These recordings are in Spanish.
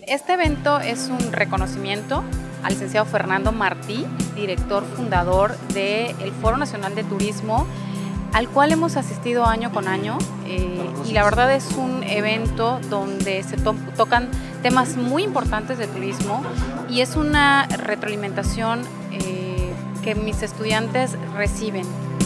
Este evento es un reconocimiento al licenciado Fernando Martí, director fundador del Foro Nacional de Turismo, al cual hemos asistido año con año, y la verdad es un evento donde se tocan temas muy importantes de turismo y es una retroalimentación que mis estudiantes reciben.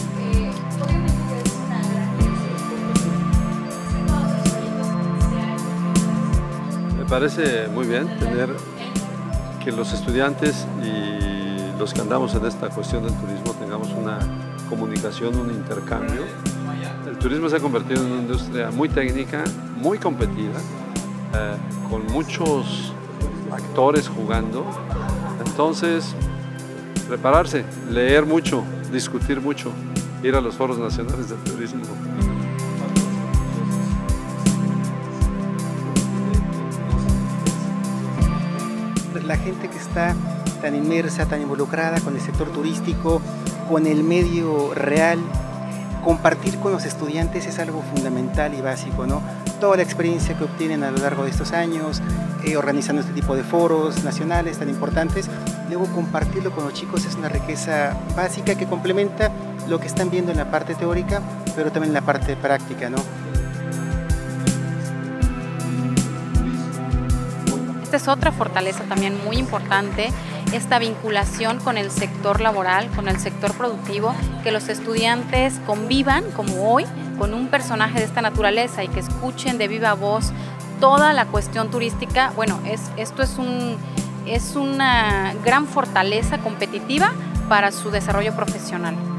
Me parece muy bien tener que los estudiantes y los que andamos en esta cuestión del turismo tengamos una comunicación, un intercambio. El turismo se ha convertido en una industria muy técnica, muy competida, con muchos actores jugando. Entonces, prepararse, leer mucho, discutir mucho, ir a los foros nacionales del turismo. La gente que está tan inmersa, tan involucrada con el sector turístico, con el medio real, compartir con los estudiantes es algo fundamental y básico, ¿no? Toda la experiencia que obtienen a lo largo de estos años, organizando este tipo de foros nacionales tan importantes, luego compartirlo con los chicos es una riqueza básica que complementa lo que están viendo en la parte teórica, pero también en la parte práctica, ¿no? Esta es otra fortaleza también muy importante, esta vinculación con el sector laboral, con el sector productivo, que los estudiantes convivan, como hoy, con un personaje de esta naturaleza y que escuchen de viva voz toda la cuestión turística. Bueno, esto es una gran fortaleza competitiva para su desarrollo profesional.